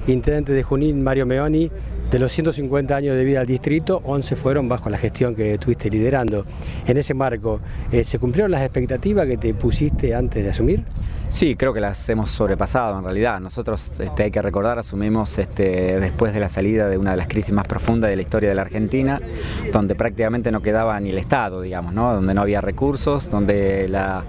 intendente de Junín, Mario Meoni. De los 150 años de vida del distrito, 11 fueron bajo la gestión que estuviste liderando. En ese marco, ¿se cumplieron las expectativas que te pusiste antes de asumir? Sí, creo que las hemos sobrepasado en realidad. Nosotros, hay que recordar, asumimos después de la salida de una de las crisis más profundas de la historia de la Argentina, donde prácticamente no quedaba ni el Estado, digamos, ¿no? Donde no había recursos, donde la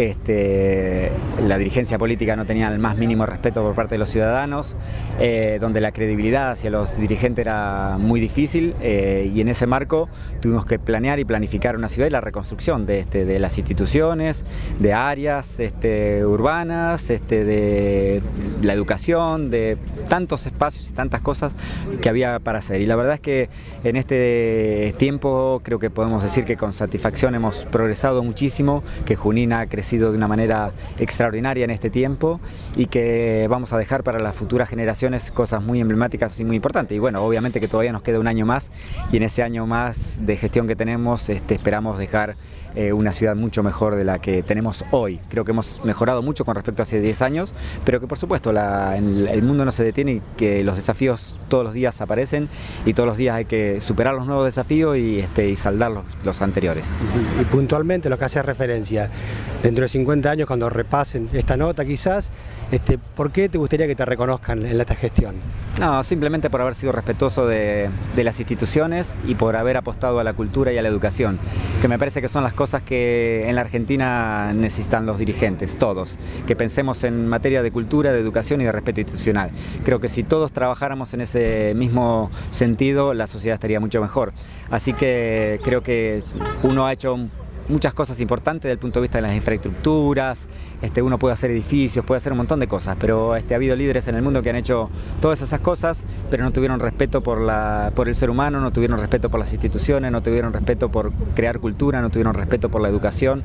dirigencia política no tenía el más mínimo respeto por parte de los ciudadanos, donde la credibilidad hacia los dirigentes era muy difícil, y en ese marco tuvimos que planear y planificar una ciudad y la reconstrucción de las instituciones, de áreas urbanas, de la educación, de tantos espacios y tantas cosas que había para hacer. Y la verdad es que en este tiempo creo que podemos decir que con satisfacción hemos progresado muchísimo, que Junín ha crecido de una manera extraordinaria en este tiempo y que vamos a dejar para las futuras generaciones cosas muy emblemáticas y muy importantes. Y bueno, obviamente que todavía nos queda un año más, y en ese año más de gestión que tenemos esperamos dejar una ciudad mucho mejor de la que tenemos hoy. Creo que hemos mejorado mucho con respecto a hace 10 años, pero que por supuesto el mundo no se detiene y que los desafíos todos los días aparecen y todos los días hay que superar los nuevos desafíos y saldar los anteriores. Y puntualmente lo que hace referencia, dentro de 50 años cuando repasen esta nota quizás, ¿por qué te gustaría que te reconozcan en esta gestión? No, simplemente por haber sido respetuoso de las instituciones y por haber apostado a la cultura y a la educación, que me parece que son las cosas que en la Argentina necesitan los dirigentes, todos, que pensemos en materia de cultura, de educación y de respeto institucional. Creo que si todos trabajáramos en ese mismo sentido, la sociedad estaría mucho mejor. Así que creo que uno ha hecho muchas cosas importantes desde el punto de vista de las infraestructuras, uno puede hacer edificios, puede hacer un montón de cosas, pero ha habido líderes en el mundo que han hecho todas esas cosas, pero no tuvieron respeto por el ser humano, no tuvieron respeto por las instituciones, no tuvieron respeto por crear cultura, no tuvieron respeto por la educación,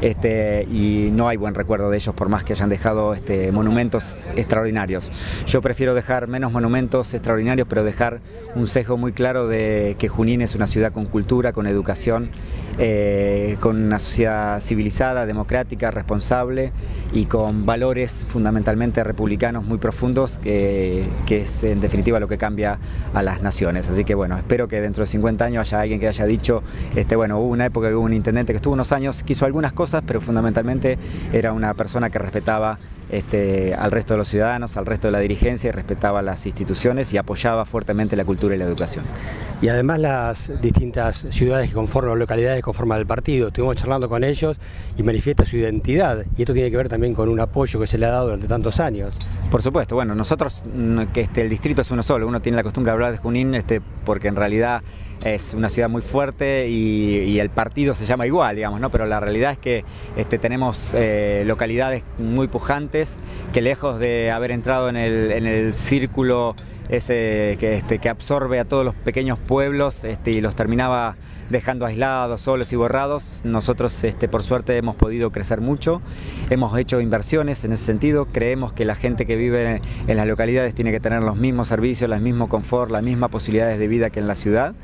y no hay buen recuerdo de ellos por más que hayan dejado monumentos extraordinarios. Yo prefiero dejar menos monumentos extraordinarios, pero dejar un sesgo muy claro de que Junín es una ciudad con cultura, con educación, con una sociedad civilizada, democrática, responsable y con valores fundamentalmente republicanos muy profundos, que es en definitiva lo que cambia a las naciones. Así que bueno, espero que dentro de 50 años haya alguien que haya dicho, bueno, hubo una época que hubo un intendente que estuvo unos años, que hizo algunas cosas, pero fundamentalmente era una persona que respetaba al resto de los ciudadanos, al resto de la dirigencia, y respetaba las instituciones y apoyaba fuertemente la cultura y la educación. Y además las distintas ciudades que conforman, o localidades que conforman el partido, estuvimos charlando con ellos y manifiesta su identidad, y esto tiene que ver también con un apoyo que se le ha dado durante tantos años. Por supuesto, bueno, nosotros, el distrito es uno solo, uno tiene la costumbre de hablar de Junín, porque en realidad es una ciudad muy fuerte y el partido se llama igual, digamos, ¿no? Pero la realidad es que tenemos localidades muy pujantes que, lejos de haber entrado en el círculo ese que absorbe a todos los pequeños pueblos y los terminaba dejando aislados, solos y borrados, nosotros por suerte hemos podido crecer mucho, hemos hecho inversiones en ese sentido, creemos que la gente que vive en las localidades tiene que tener los mismos servicios, el mismo confort, las mismas posibilidades de vida que en la ciudad.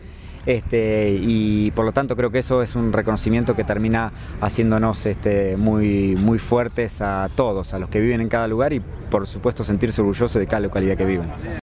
Y por lo tanto creo que eso es un reconocimiento que termina haciéndonos muy, muy fuertes a todos, a los que viven en cada lugar, y por supuesto sentirse orgullosos de cada localidad que viven.